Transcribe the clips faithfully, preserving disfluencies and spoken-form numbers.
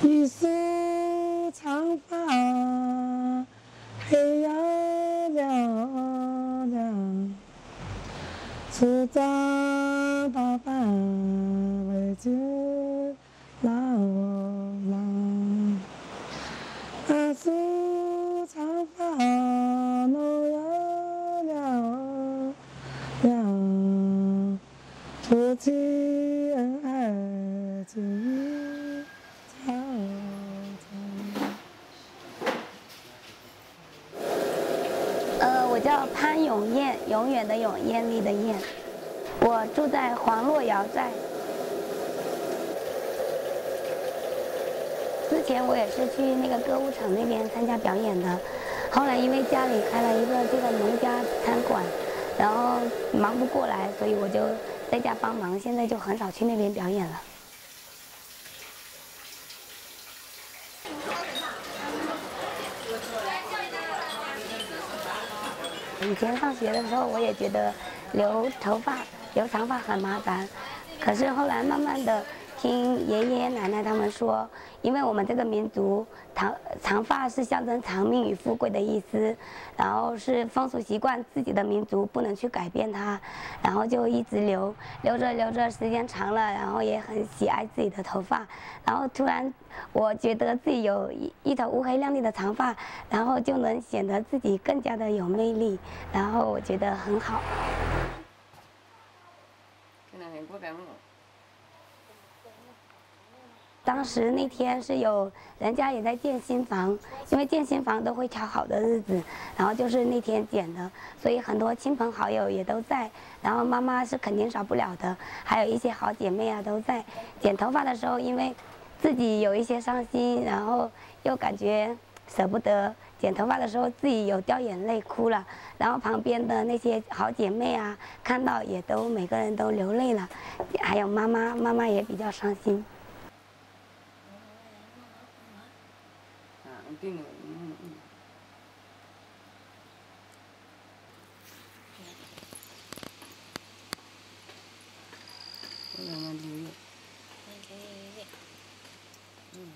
一束长发黑呀亮亮，出张打扮为君老郎。那束长发浓呀亮亮，夫妻恩爱情意长长。 呃，我叫潘永燕，永远的永，艳丽的艳。我住在黄洛瑶寨。之前我也是去那个歌舞场那边参加表演的，后来因为家里开了一个这个农家餐馆，然后忙不过来，所以我就在家帮忙，现在就很少去那边表演了。以前上学的时候，我也觉得留头发、留长发很麻烦，可是后来慢慢的听爷爷奶奶他们说，因为我们这个民族长长发是象征长命与富贵的意思，然后是风俗习惯，自己的民族不能去改变它，然后就一直留，留着留着时间长了，然后也很喜爱自己的头发，然后突然我觉得自己有一一头乌黑亮丽的长发，然后就能显得自己更加的有魅力，然后我觉得很好。当时那天是有人家也在建新房，因为建新房都会挑好的日子，然后就是那天剪的，所以很多亲朋好友也都在，然后妈妈是肯定少不了的，还有一些好姐妹啊都在。剪头发的时候，因为自己有一些伤心，然后又感觉舍不得，剪头发的时候自己有掉眼泪哭了，然后旁边的那些好姐妹啊看到也都每个人都流泪了，还有妈妈，妈妈也比较伤心。 定了，嗯嗯。我让他留意。嗯。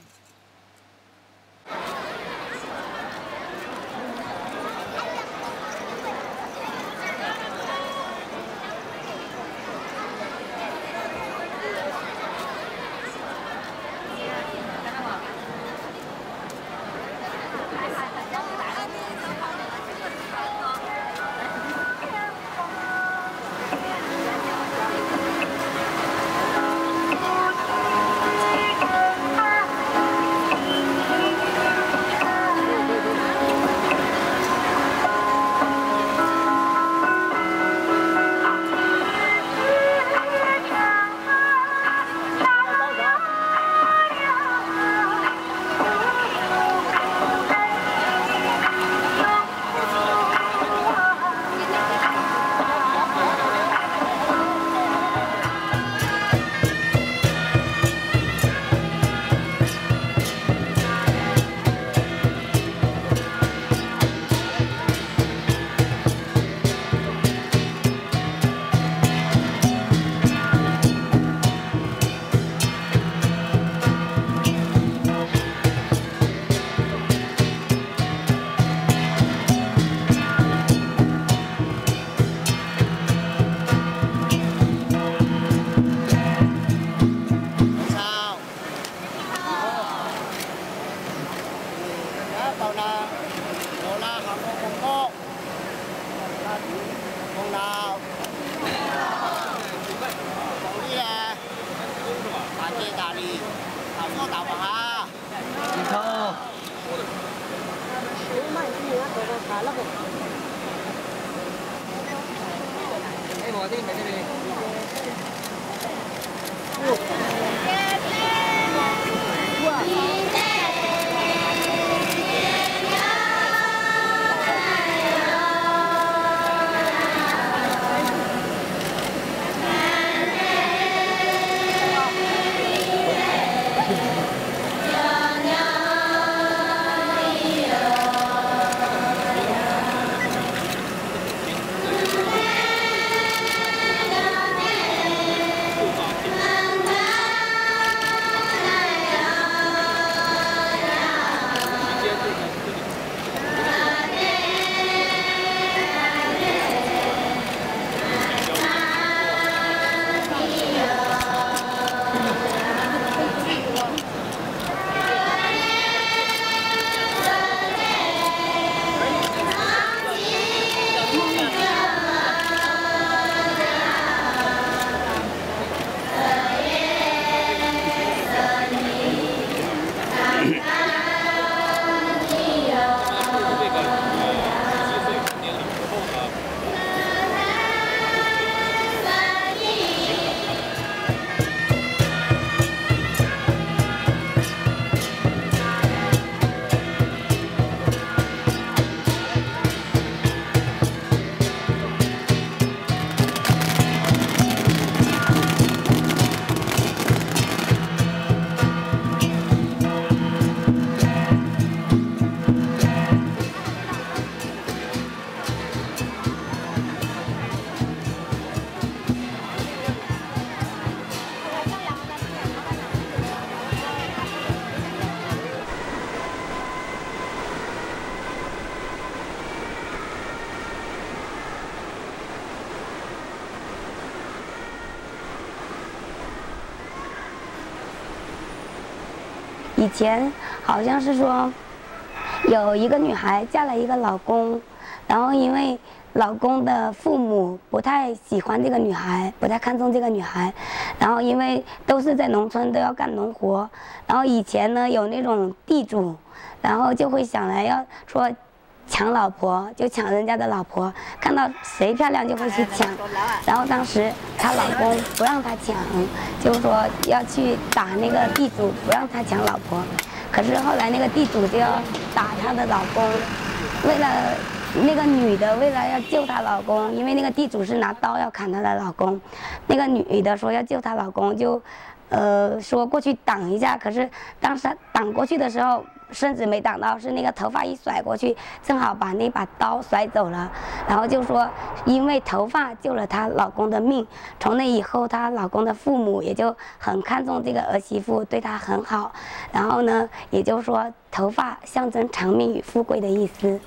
以前好像是说有一个女孩嫁了一个老公，然后因为老公的父母不太喜欢这个女孩，不太看重这个女孩，然后因为都是在农村都要干农活，然后以前呢有那种地主，然后就会想来要说抢老婆，就抢人家的老婆，看到谁漂亮就会去抢，然后当时她老公不让她抢，就是说要去打那个地主，不让她抢老婆，可是后来那个地主就要打她的老公，为了那个女的为了要救她老公，因为那个地主是拿刀要砍她的老公，那个女的说要救她老公，就，呃，说过去挡一下，可是当时挡过去的时候，身子没挡到，是那个头发一甩过去，正好把那把刀甩走了，然后就说因为头发救了她老公的命，从那以后她老公的父母也就很看重这个儿媳妇，对她很好，然后呢，也就是说头发象征长命与富贵的意思。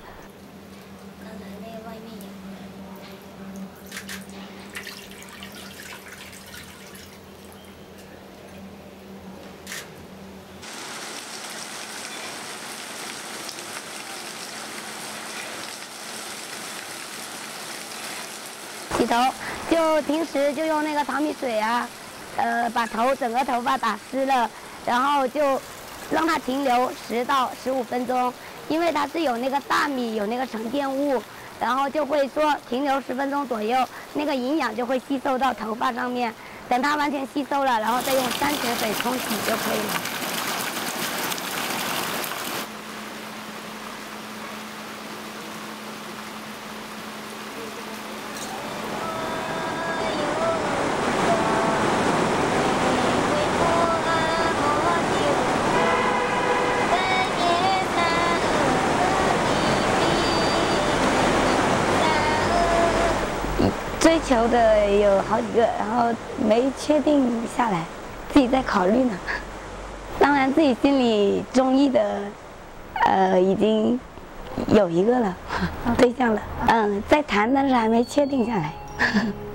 洗头就平时就用那个淘米水啊，呃，把头整个头发打湿了，然后就让它停留十到十五分钟，因为它是有那个大米有那个沉淀物，然后就会说停留十分钟左右，那个营养就会吸收到头发上面，等它完全吸收了，然后再用山泉水冲洗就可以了。追求的有好几个，然后没确定下来，自己在考虑呢。当然，自己心里中意的，呃，已经有一个了，对象了。嗯，在谈，但是还没确定下来。